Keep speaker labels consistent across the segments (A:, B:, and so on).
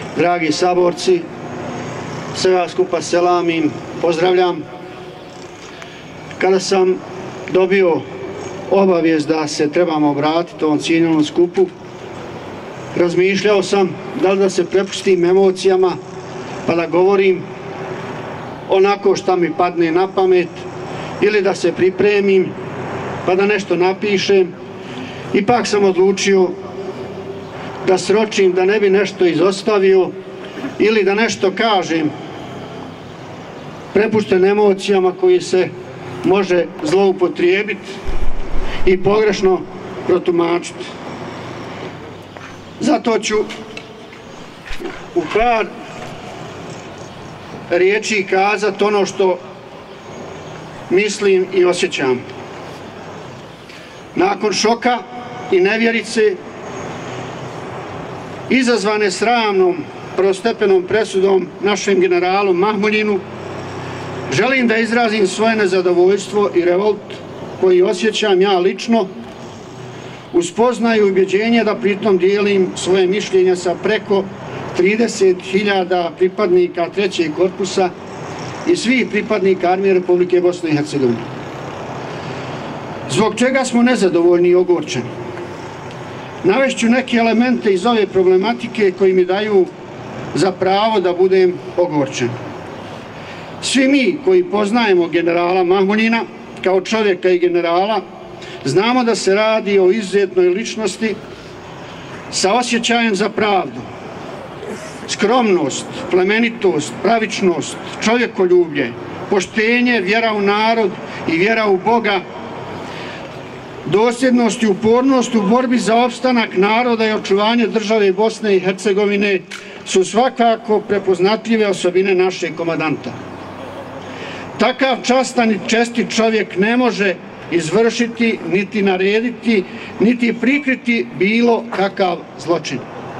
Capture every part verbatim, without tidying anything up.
A: dragi saborci, sve vas skupa selamim, pozdravljam. Kada sam dobio obavijest da se trebamo obratiti ovom cijenjenom skupu, razmišljao sam da li da se prepustim emocijama pa da govorim onako šta mi padne na pamet ili da se pripremim pa da nešto napišem. Ipak sam odlučio da sročim, da ne bi nešto izostavio ili da nešto kažem prepušten emocijama koji se može zloupotrijebiti i pogrešno protumačiti. Zato ću u par riječi kazati ono što mislim i osjećam. Nakon šoka i nevjerice izazvane sramnom prvostepenom presudom našem generalu Mahmuljinu, želim da izrazim svoje nezadovoljstvo i revolt koji osjećam ja lično, uz spoznaju i ubjeđenje da pritom dijelim svoje mišljenja sa preko trideset hiljada pripadnika trećeg korpusa i svih pripadnika Armije Republike Bosne i Hercegovine. Zbog čega smo nezadovoljni i ogorčeni? Navešću neke elemente iz ove problematike koji mi daju za pravo da budem ogorčen. Svi mi koji poznajemo generala Mahmuljina kao čovjeka i generala, znamo da se radi o izuzetnoj ličnosti sa osjećajem za pravdu, skromnost, plemenitost, pravičnost, čovjekoljublje, poštenje, vjera u narod i vjera u Boga, dosljednost i upornost u borbi za opstanak naroda i očuvanje države Bosne i Hercegovine su svakako prepoznatljive osobine našeg komandanta. Takav častan i čestit čovjek ne može izvršiti, niti narediti, niti prikriti bilo kakav zločin.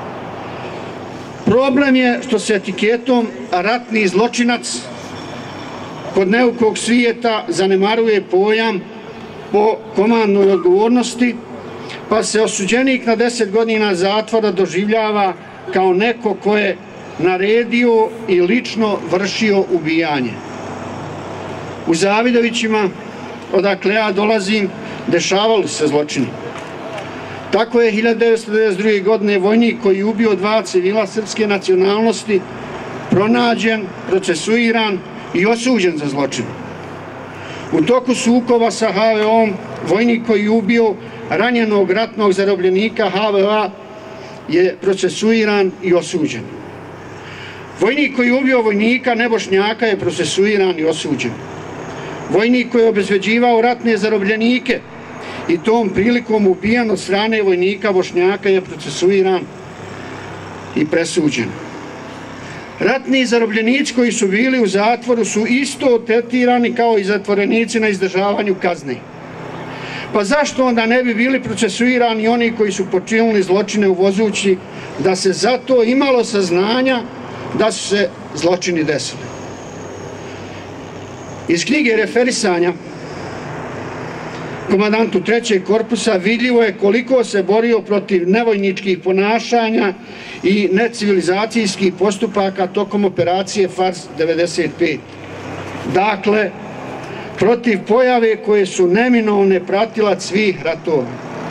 A: Problem je što se etiketom ratni zločinac kod neukog svijeta zanemaruje pojam po komandnoj odgovornosti, pa se osuđenik na deset godina zatvora doživljava kao neko ko je naredio i lično vršio ubijanje. U Zavidovićima, odakle ja dolazim, dešavali se zločini. Tako je hiljadu devetsto devedeset druge. godine vojnik koji je ubio dva civila srpske nacionalnosti pronađen, procesuiran i osuđen za zločin. U toku sukoba sa ha ve om vojnik koji je ubio ranjenog ratnog zarobljenika ha ve a je procesuiran i osuđen. Vojnik koji je ubio vojnika nebošnjaka je procesuiran i osuđen. Vojnik koji je obezbeđivao ratne zarobljenike i tom prilikom ubijan od strane vojnika Bošnjaka je procesuiran i presuđen. Ratni zarobljenici koji su bili u zatvoru su isto tretirani kao i zatvorenici na izdržavanju kazne. Pa zašto onda ne bi bili procesuirani oni koji su počinili zločine uvozući da se zato imalo saznanja da su se zločini desili? Iz knjige referisanja komandantu trećeg korpusa vidljivo je koliko se borio protiv nevojničkih ponašanja i necivilizacijskih postupaka tokom operacije Fars devedeset pet. Dakle, protiv pojave koje su neminovne pratilac svih ratova.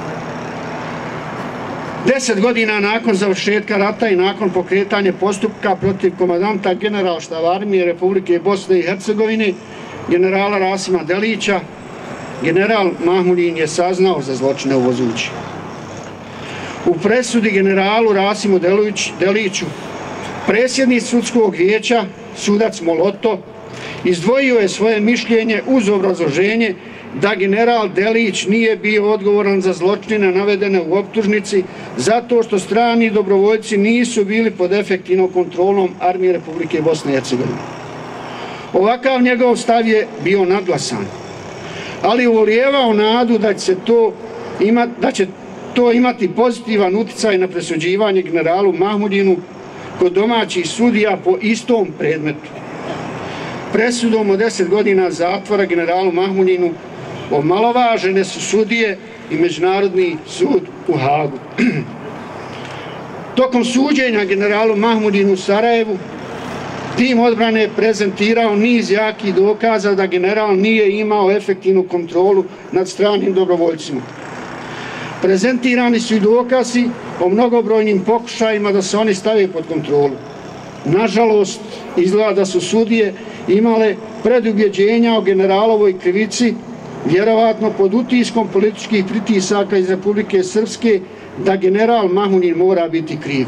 A: Deset godina nakon završetka rata i nakon pokretanja postupka protiv komandanta Generalštaba Armije Republike Bosne i Hercegovine, generala Rasima Delića, general Mahmuljin je saznao za zločine u Vozući. U presudi generalu Rasimu Deliću, predsjednik sudskog vijeća, sudac Moloto, izdvojio je svoje mišljenje uz obrazloženje da general Delić nije bio odgovoran za zločine navedene u optužnici zato što strani dobrovoljci nisu bili pod efektivnom kontrolom Armije Republike Bosne i Hercegovine. Ovakav njegov stav je bio nadglasan, ali ulijevao nadu da će to imati, da će to imati pozitivan utjecaj na presuđivanje generalu Mahmuljinu kod domaćih sudija po istom predmetu. Presudom od deset godina zatvora generalu Mahmuljinu omalovažene su sudije i Međunarodni sud u Hagu. Tokom suđenja generalu Mahmudinu u Sarajevu, tim odbrane je prezentirao niz jakih dokaza da general nije imao efektivnu kontrolu nad stranim dobrovoljcima. Prezentirani su i dokazi o mnogobrojnim pokušajima da se oni stave pod kontrolu. Nažalost, izgleda da su sudije imale predubjeđenja o generalovoj krivici, vjerovatno pod utiskom političkih pritisaka iz Republike Srpske, da general Mahmudin mora biti kriv.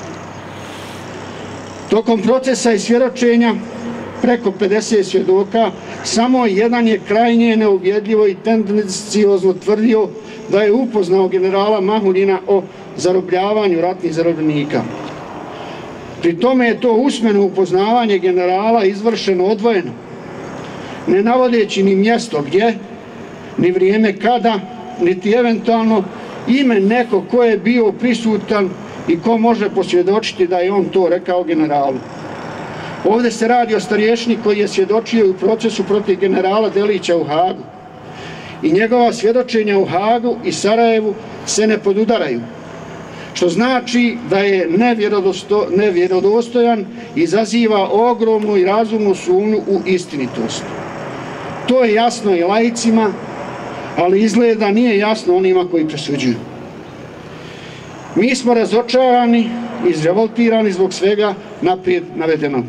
A: Tokom procesa i svjedočenja preko pedeset svjedoka, samo jedan je krajnje neuvjedljivo i tendenciozno tvrdio da je upoznao generala Mahmudina o zarobljavanju ratnih zarobljenika. Pri tome je to usmeno upoznavanje generala izvršeno odvojeno, ne navodeći ni mjesto gdje, ni vrijeme kada, niti eventualno ime neko ko je bio prisutan i ko može posvjedočiti da je on to rekao generalu. Ovdje se radi o starješini koji je svjedočio u procesu protiv generala Delića u Hagu. I njegova svjedočenja u Hagu i Sarajevu se ne podudaraju, što znači da je nevjerodostojan i izaziva ogromnu i razumnu sumnju u istinitost. To je jasno i laicima, ali izgleda nije jasno onima koji presuđuju. Mi smo razočarani i izrevoltirani zbog svega naprijed navedenog.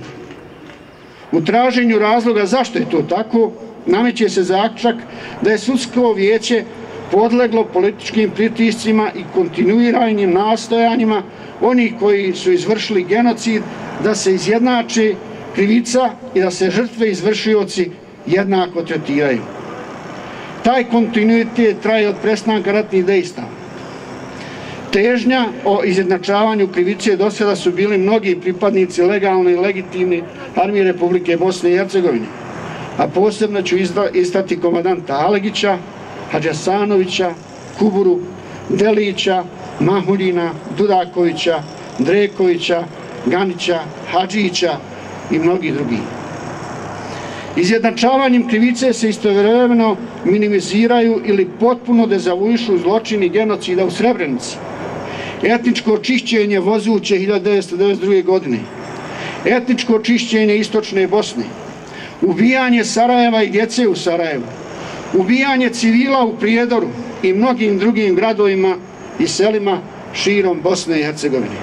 A: U traženju razloga zašto je to tako, nameće se zaključak da je sudsko vijeće podleglo političkim pritiscima i kontinuiranim nastojanjima onih koji su izvršili genocid da se izjednače krivica i da se žrtve i izvršioci jednako tretiraju. Taj kontinuitet traje od prestanka ratnih dejstava. Težnja o izjednačavanju krivice do sada su bili mnogi pripadnici legalne i legitimne armije Republike Bosne i Hercegovine, a posebno ću istati komandanta Alegića, Hadžasanovića, Kuburu, Delića, Mahmudina, Dudakovića, Drekovića, Ganića, Hadžića i mnogi drugi. Izjednačavanjem krivice se istovremeno minimiziraju ili potpuno dezavuišu zločini genocida u Srebrenici, etničko očišćenje Vozuće hiljadu devetsto devedeset druge. godine, etničko očišćenje Istočne Bosne, ubijanje Sarajeva i djece u Sarajevu, ubijanje civila u Prijedoru i mnogim drugim gradovima i selima širom Bosne i Hercegovine.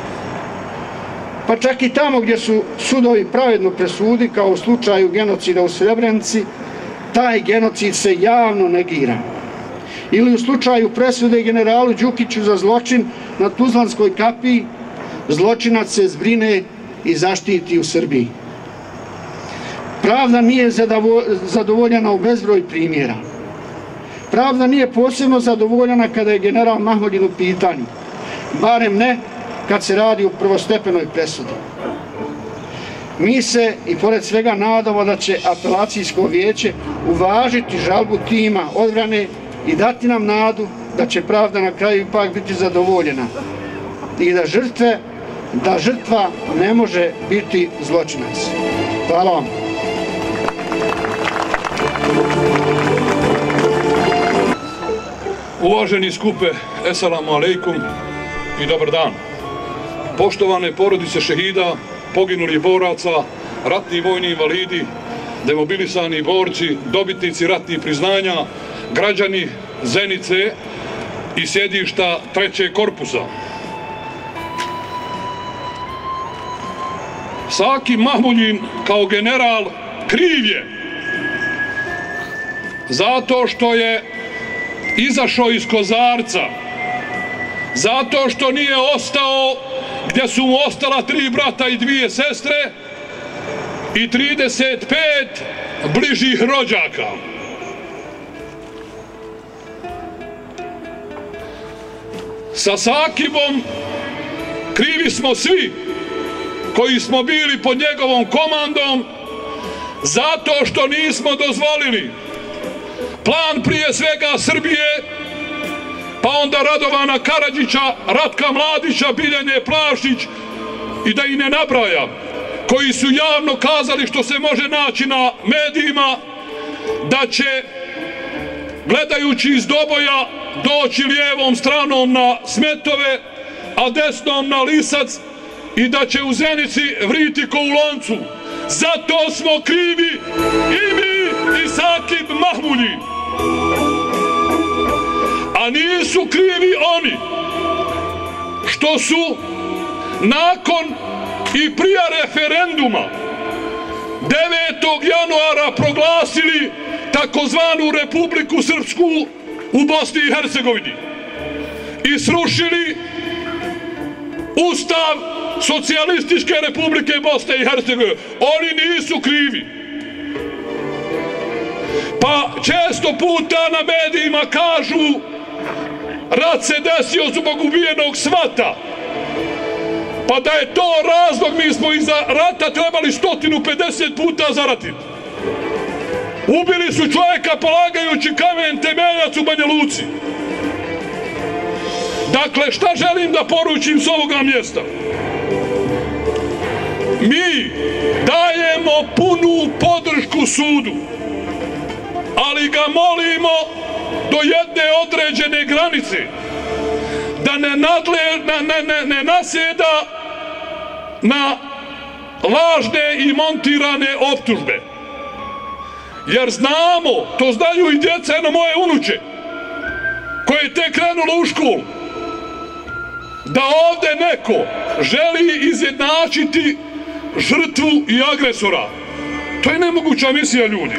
A: Pa čak i tamo gdje su sudovi pravedno presudi, kao u slučaju genocida u Srebrenici, taj genocid se javno negira. Ili u slučaju presude generalu Đukiću za zločin na Tuzlanskoj kapiji, zločinac se zbrine i zaštiti u Srbiji. Pravda nije zadovoljena u bezbroj primjera. Pravda nije posebno zadovoljena kada je general Mahmudin u pitanju, barem ne kad se radi o prvostepenoj presudi. Mi se i pored svega nadamo da će apelacijsko vijeće uvažiti žalbu tima odbrane i dati nam nadu da će pravda na kraju ipak biti zadovoljena i da žrtve, da žrtva ne može biti zločinac. Hvala vam.
B: Uvaženi skupe, eselamu alejkum i dobar dan. Poštovane porodice šehida, poginulih boraca, ratni vojni invalidi, demobilisani borci, dobitnici ratnih priznanja, građani Zenice i sjedišta trećeg korpusa. Saki Mahmudin kao general kriv je zato što je izašao iz Kozarca, zato što nije ostao gdje su mu ostala tri brata i dvije sestre i trideset pet bližih rođaka. Sa Sakibom krivi smo svi koji smo bili pod njegovom komandom zato što nismo dozvolili plan prije svega Srbije, pa onda Radovana Karadžića, Ratka Mladića, Biljane Plavšić i da i ne nabraja, koji su javno kazali što se može naći na medijima, da će gledajući iz Doboja doći lijevom stranom na Smetove, a desnom na lisac i da će u Zenici vriti ko u loncu. Zato smo krivi i mi i Sakib Mahmulji. A nisu krivi oni što su nakon i prije referenduma devetog januara proglasili takozvanu Republiku Srpsku u Bosni i Hercegovini i srušili Ustav Socijalističke Republike Bosne i Hercegovine. Oni nisu krivi. Pa često puta na medijima kažu rat se desio zbog ubijenog svata. Pa da je to razlog, mi smo iza rata trebali sto pedeset puta zaratiti. Ubili su čovjeka polagajući kamen temeljac u Banja Luci. Dakle, šta želim da poručim s ovoga mjesta? Mi dajemo punu podršku sudu, ali ga molimo do jedne određene granice da ne, nadle, ne, ne, ne nasjeda na lažne i montirane optužbe. Jer znamo, to znaju i djeca na moje unuče koje je tek krenulo u školu, da ovdje neko želi izjednačiti žrtvu i agresora. To je nemoguća misija, ljudi.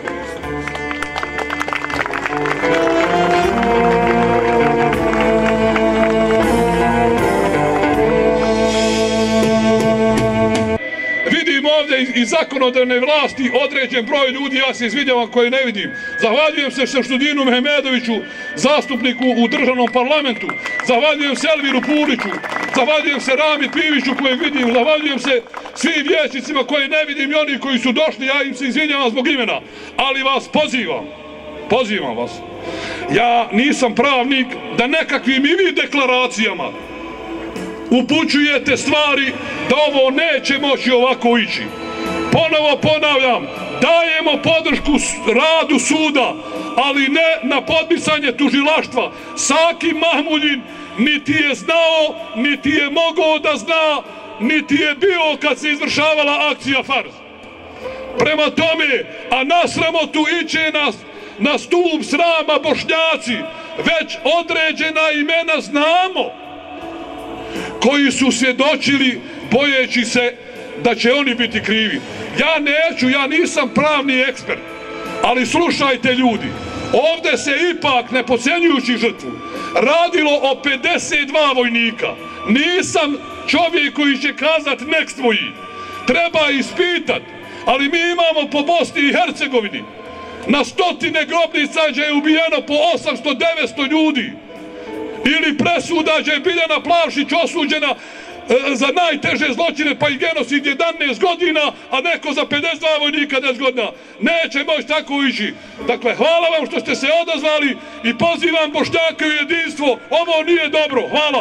B: Vidim ovdje iz zakonodavne vlasti određen broj ljudi, ja se izvinjavam koji ne vidim. Zahvaljujem se Šemšudinu Mehmedoviću, zastupniku u državnom parlamentu. Zahvaljujem se Elviru Puliću. Zahvaljujem se Rami Piviću kojeg vidim. Zahvaljujem se svim vijećnicima koje ne vidim i oni koji su došli. Ja im se izvinjavam zbog imena. Ali vas pozivam. Pozivam vas. Ja nisam pravnik da nekakvim i vi deklaracijama upućujete stvari da ovo neće moći ovako ići. Ponovo ponavljam, dajemo podršku radu suda, ali ne na podpisanje tužilaštva. Sakib Mahmuljin niti je znao, niti je mogao da zna, niti je bio kad se izvršavala akcija Farz. Prema tome, a na sramotu iće nas na stup srama Bošnjaci, već određena imena znamo, koji su svjedočili bojeći se da će oni biti krivi. Ja neću, ja nisam pravni ekspert, ali slušajte ljudi, ovdje se ipak, ne podcjenjujući žrtvu, radilo o pedeset dva vojnika. Nisam čovjek koji će kazat nek svoji. Treba ispitat, ali mi imamo po Bosni i Hercegovini na stotine grobnica gdje je ubijeno po osamsto devetsto ljudi. Ili presuda gdje je Biljana Plavšić osuđena e, za najteže zločine, pa i genocid jedanaest godina, a neko za pedeset dva vojnika deset godina. Neće moći tako ići. Dakle, hvala vam što ste se odazvali i pozivam Bošnjake u jedinstvo. Ovo nije dobro. Hvala.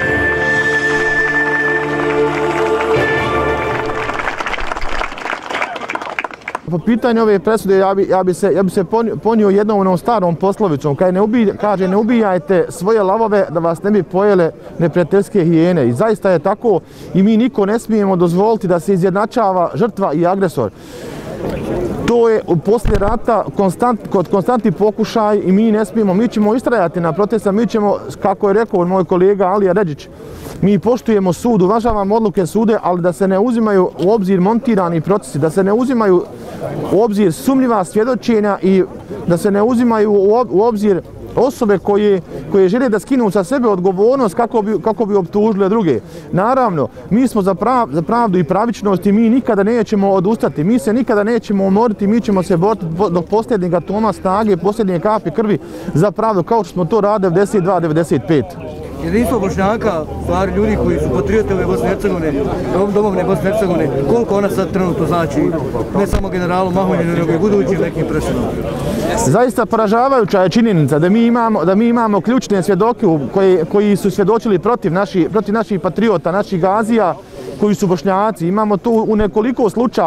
C: Po pitanju ove presude ja bi, ja bi se, ja bi se ponio jednom onom starom poslovicom, kaže ne, ubij, kaže ne ubijajte svoje lavove da vas ne bi pojele neprijateljske hijene. I zaista je tako i mi niko ne smijemo dozvoliti da se izjednačava žrtva i agresor. To je poslije rata konstant, kod konstantni pokušaj i mi ne smijemo, mi ćemo istrajati na protesta, mi ćemo, kako je rekao moj kolega Alija Redžić, mi poštujemo sud, uvažavamo odluke sude, ali da se ne uzimaju u obzir montirani procesi, da se ne uzimaju u obzir sumnjiva svjedočenja i da se ne uzimaju u obzir osobe koje, koje žele da skinu sa sebe odgovornost kako bi, kako bi optužile druge. Naravno, mi smo za, prav, za pravdu i pravičnost i mi nikada nećemo odustati, mi se nikada nećemo umoriti, mi ćemo se boriti do posljednjeg atoma snage, posljednje kapi krvi za pravdu, kao što smo to radili devedeset dva devedeset pet.
D: Jedinstvo Bošnjaka, stvari ljudi koji su patriote ove Bosne i Hercegovine, domovine Bosne i Hercegovine, koliko ona sad trenutno znači, ne samo generalu Mahmuljinu, nego i budućim nekim presudama.
C: Zaista poražavajuća je činjenica da mi imamo, da mi imamo ključne svjedoke koji, koji su svjedočili protiv, naši, protiv naših patriota, naših gazija, koji su Bošnjaci. Imamo tu u nekoliko slučaja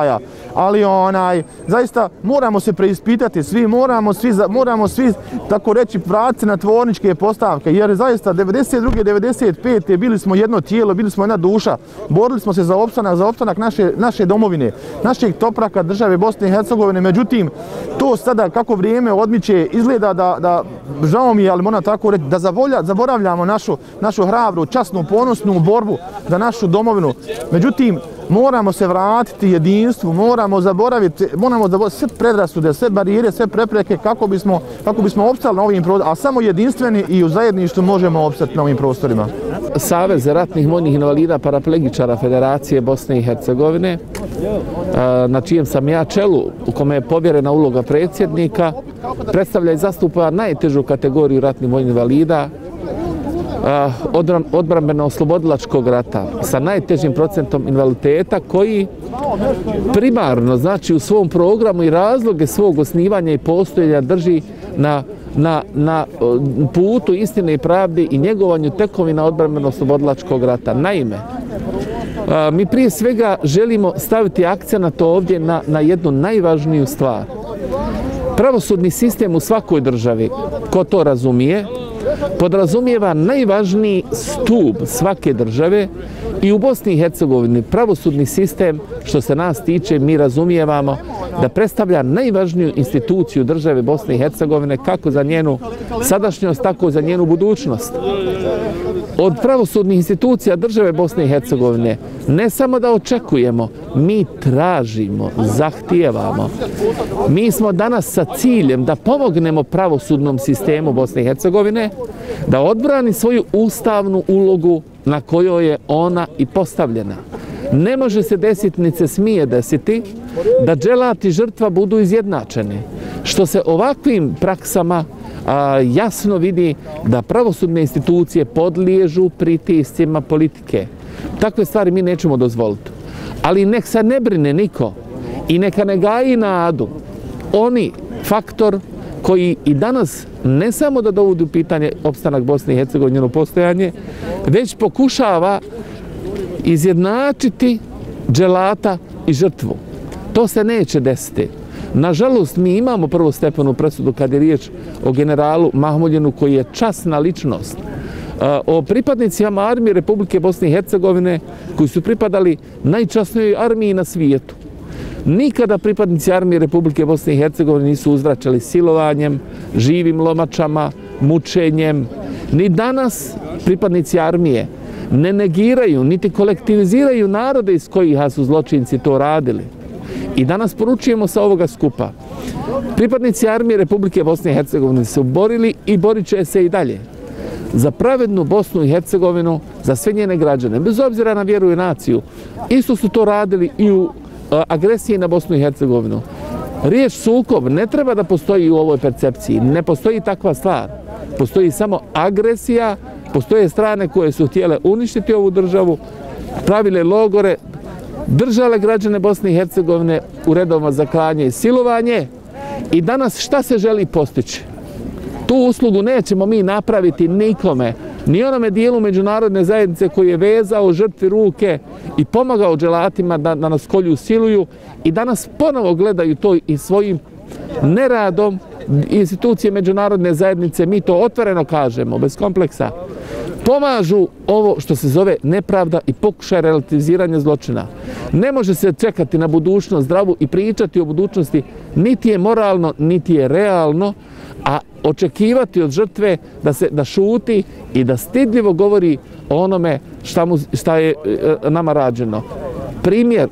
C: ali onaj, zaista moramo se preispitati, svi moramo, svi, moramo svi, tako reći, vratiti na tvorničke postavke, jer zaista devedeset druge devedeset pete bili smo jedno tijelo, bili smo jedna duša, borili smo se za opstanak, za opstanak naše, naše domovine, našeg topraka države Bosne i Hercegovine, međutim, to sada kako vrijeme odmiče izgleda da, da žao mi je, ali moram tako reći, da zavolja, zaboravljamo našu, našu hrabru, časnu, ponosnu borbu za našu domovinu. Međutim, moramo se vratiti jedinstvu, moramo zaboraviti, moramo zaboraviti sve predrasude, sve barijere, sve prepreke kako bismo, kako bismo opstali na ovim prostorima, a samo jedinstveni i u zajedništvu možemo opstati na ovim prostorima.
E: Savez ratnih vojnih invalida paraplegičara Federacije Bosne i Hercegovine, na čijem sam ja čelu, u kome je povjerena uloga predsjednika, predstavlja i zastupa najtežu kategoriju ratnih vojnih invalida, odbrambeno-oslobodilačkog rata sa najtežim procentom invaliditeta, koji primarno, znači u svom programu i razloge svog osnivanja i postojanja drži na, na, na putu istine i pravde i njegovanju tekovina odbrambeno-oslobodilačkog rata. Naime, mi prije svega želimo staviti akcenat ovdje na, na jednu najvažniju stvar. Pravosudni sistem u svakoj državi, ko to razumije, podrazumijeva najvažniji stup svake države i u Bosni i Hercegovini pravosudni sistem, što se nas tiče, mi razumijevamo da predstavlja najvažniju instituciju države Bosne i Hercegovine kako za njenu sadašnjost, tako za njenu budućnost. Od pravosudnih institucija države Bosne i Hercegovine ne samo da očekujemo, mi tražimo, zahtijevamo. Mi smo danas sa ciljem da pomognemo pravosudnom sistemu Bosne i Hercegovine da odbrani svoju ustavnu ulogu na kojoj je ona i postavljena. Ne može se desiti, ni se smije desiti, da dželat i žrtva budu izjednačeni. Što se ovakvim praksama a, jasno vidi da pravosudne institucije podliježu pritiscima politike. Takve stvari mi nećemo dozvoliti. Ali nek se ne brine niko i neka ne gaji nadu oni faktor koji i danas ne samo da dovodi u pitanje opstanak Bosne i Hercegovine, njeno postojanje, već pokušava izjednačiti dželata i žrtvu. To se neće desiti. Nažalost, mi imamo prvostepenu presudu kad je riječ o generalu Mahmuljinu, koji je časna ličnost. O pripadnicima armije Republike Bosne i Hercegovine koji su pripadali najčasnijoj armiji na svijetu. Nikada pripadnici armije Republike Bosne i Hercegovine nisu uzvraćali silovanjem, živim lomačama, mučenjem. Ni danas pripadnici armije ne negiraju, niti kolektiviziraju narode iz kojih su zločinci to radili. I danas poručujemo sa ovoga skupa. Pripadnici armije Republike Bosne i Hercegovine su borili i borit će se i dalje za pravednu Bosnu i Hercegovinu, za sve njene građane, bez obzira na vjeru i naciju. Isto su to radili i u agresiji na Bosnu i Hercegovinu. Riječ sukob ne treba da postoji u ovoj percepciji. Ne postoji takva stvar. Postoji samo agresija, postoje strane koje su htjele uništiti ovu državu, pravile logore, držale građane Bosne i Hercegovine u redovima za klanje i silovanje. I danas šta se želi postići? Tu uslugu nećemo mi napraviti nikome, ni onome dijelu međunarodne zajednice koji je vezao žrtvi ruke i pomagao dželatima da, da nas kolju siluju i danas ponovo gledaju to i svojim neradom institucije međunarodne zajednice, mi to otvoreno kažemo, bez kompleksa, pomažu ovo što se zove nepravda i pokušaj relativiziranja zločina. Ne može se čekati na budućnost zdravu i pričati o budućnosti, niti je moralno, niti je realno, a očekivati od žrtve da se da šuti i da stidljivo govori o onome šta, mu, šta je e, nama rađeno. Primjer,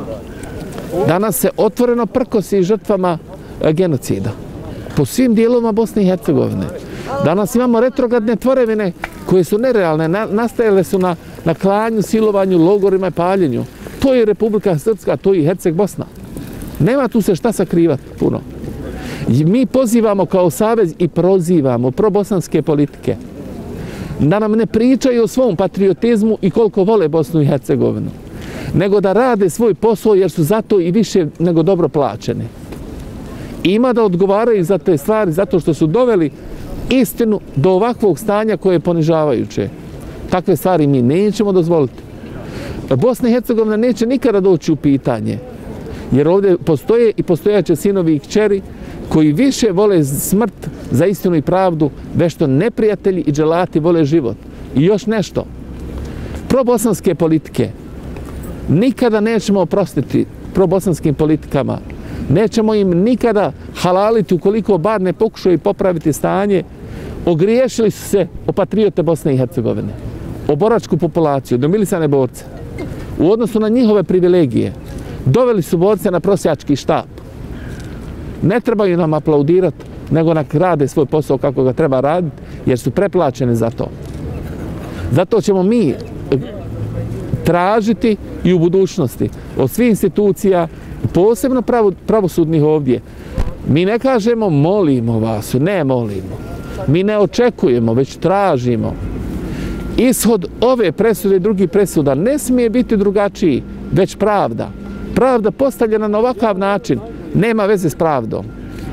E: danas se otvoreno prkosi žrtvama e, genocida po svim dijelovima Bosne i Hercegovine. Danas imamo retrogradne tvorevine koje su nerealne, na, nastajale su na, na klanju, silovanju, logorima i paljenju. To je Republika Srpska, to je Herceg Bosna. Nema tu se šta sakrivati puno. Mi pozivamo kao savez i prozivamo probosanske politike da nam ne pričaju o svom patriotizmu i koliko vole Bosnu i Hercegovinu, nego da rade svoj posao jer su zato i više nego dobro plaćeni. Ima da odgovaraju za te stvari zato što su doveli istinu do ovakvog stanja koje je ponižavajuće. Takve stvari mi nećemo dozvoliti. Bosna i Hercegovina neće nikada doći u pitanje, Jer ovdje postoje i postojaće sinovi i kćeri koji više vole smrt za istinu i pravdu, već što neprijatelji i dželati vole život. I još nešto. Probosanske politike nikada nećemo oprostiti probosanskim politikama. Nećemo im nikada halaliti ukoliko bar ne pokušaju popraviti stanje. Ogriješili su se o patriote Bosne i Hercegovine, o boračku populaciju, do milisane borce. U odnosu na njihove privilegije doveli su borce na prosjački štap. Ne trebaju nam aplaudirati, nego nek rade svoj posao kako ga treba raditi, jer su preplaćeni za to. Zato ćemo mi tražiti i u budućnosti od svih institucija, posebno pravosudnih ovdje. Mi ne kažemo molimo vas, ne molimo. Mi ne očekujemo, već tražimo. Ishod ove presude i drugih presuda ne smije biti drugačiji, već pravda. Pravda postavljena na ovakav način nema veze s pravdom.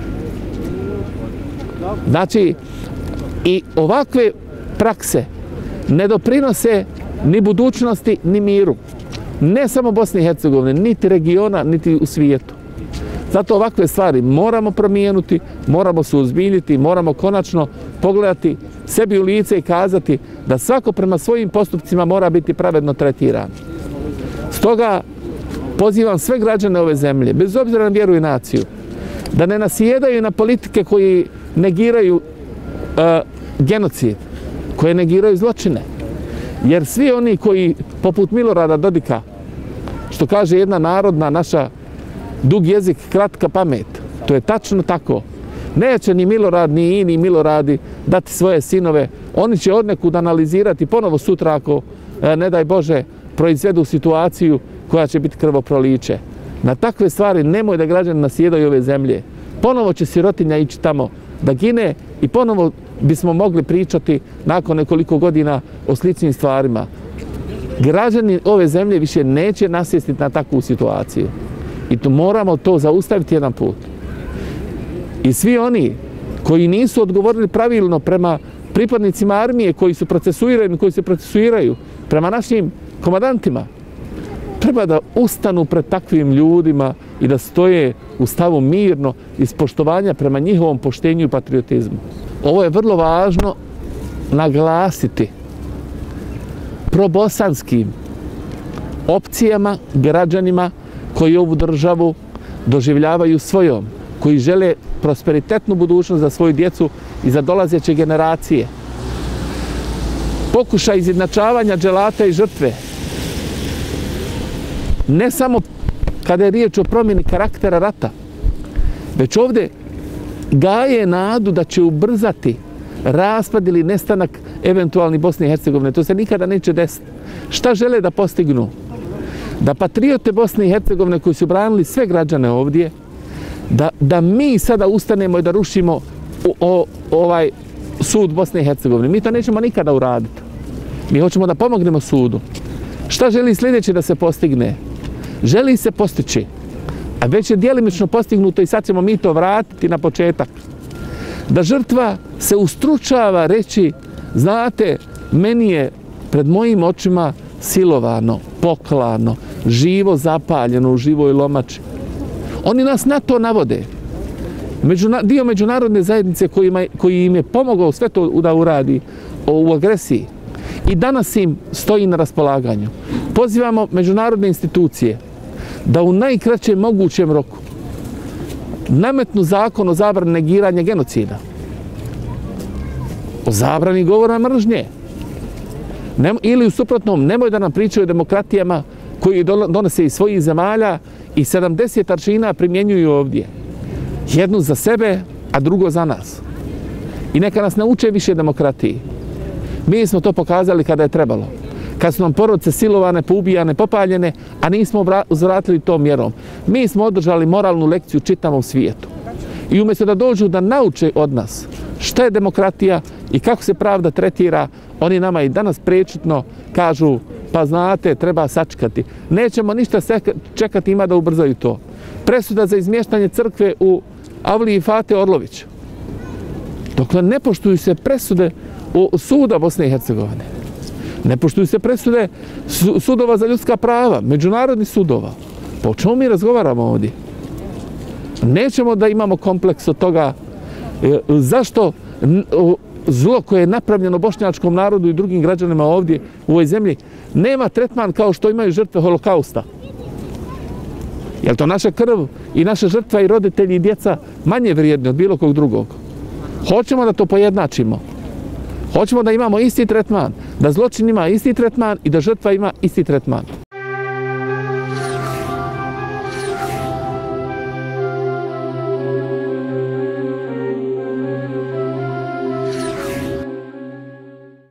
E: Znači, i ovakve prakse ne doprinose ni budućnosti, ni miru. Ne samo Bosne i Hercegovine, niti regiona, niti u svijetu. Zato ovakve stvari moramo promijenuti, moramo se uzbiljiti, moramo konačno pogledati sebi u lice i kazati da svako prema svojim postupcima mora biti pravedno tretiran. Stoga pozivam sve građane ove zemlje, bez obzira na vjeru i naciju, da ne nasjedaju na politike koji negiraju uh, genocid, koje negiraju zločine. Jer svi oni koji, poput Milorada Dodika, što kaže jedna narodna naša, dug jezik, kratka pamet, to je tačno tako. Neće ni Milorad, ni ini Miloradi dati svoje sinove. Oni će odnekud analizirati ponovo sutra ako, ne daj Bože, proizvedu situaciju koja će biti krvoproliće. Na takve stvari nemoj da građani nasjedaju ove zemlje. Ponovo će sirotinja ići tamo da gine i ponovo bismo mogli pričati nakon nekoliko godina o sličnim stvarima. Građani ove zemlje više neće nasjestiti na takvu situaciju. I tu moramo to zaustaviti jedan put. I svi oni koji nisu odgovorili pravilno prema pripadnicima armije koji su procesuirani, koji se procesuiraju, prema našim komandantima, treba da ustanu pred takvim ljudima i da stoje u stavu mirno iz poštovanja prema njihovom poštenju i patriotizmu. Ovo je vrlo važno naglasiti probosanskim opcijama, građanima koji ovu državu doživljavaju svojom, koji žele prosperitetnu budućnost za svoju djecu i za dolazeće generacije. Pokušaj izjednačavanja dželata i žrtve, ne samo kada je riječ o promjeni karaktera rata, već ovdje gaje nadu da će ubrzati raspad ili nestanak eventualni Bosne i Hercegovine. To se nikada neće desiti. Šta žele da postignu? Da patriote Bosne i Hercegovine koji su branili sve građane ovdje, da, da mi sada ustanemo i da rušimo o, o, ovaj sud Bosne i Hercegovine. Mi to nećemo nikada uraditi. Mi hoćemo da pomognemo sudu. Šta želi sljedeće da se postigne? Želi se postići, a već je djelimično postignuto i sad ćemo mi to vratiti na početak. Da žrtva se ustručava reći, znate, meni je pred mojim očima silovano, poklano, živo zapaljeno u živoj lomači. Oni nas na to navode. Međuna, dio međunarodne zajednice kojima, koji im je pomogao sve to da uradi u agresiji i danas im stoji na raspolaganju. Pozivamo međunarodne institucije da u najkraćem mogućem roku nametnu zakon o zabrani negiranja genocida, o zabrani govora mržnje. Ne, ili u suprotnom, nemoj da nam pričaju o demokratijama koji donose iz svojih zemalja i sedamdeset aršina primjenjuju ovdje. Jednu za sebe, a drugo za nas. I neka nas nauče više demokratiji. Mi smo to pokazali kada je trebalo. Kad su nam porodice silovane, poubijane, popaljene, a nismo uzvratili tom mjerom. Mi smo održali moralnu lekciju čitavom svijetu. I umjesto da dođu da nauče od nas šta je demokratija i kako se pravda tretira, oni nama i danas prečutno kažu, pa znate, treba sačekati. Nećemo ništa čekati, ima da ubrzaju to. Presuda za izmještanje crkve u Avliji Fate Orlović. Dokle ne poštuju se presude u suda Bosne i Hercegovine. Ne poštuju se presude sudova za ljudska prava, međunarodnih sudova. Pa o čemu mi razgovaramo ovdje? Nećemo da imamo kompleks od toga zašto zlo koje je napravljeno bošnjačkom narodu i drugim građanima ovdje u ovoj zemlji nema tretman kao što imaju žrtve holokausta. Je li to naša krv i naša žrtva i roditelji i djeca manje vrijedni od bilo kog drugog? Hoćemo da to pojednačimo. Hoćemo da imamo isti tretman, da zločin ima isti tretman i da žrtva ima isti tretman.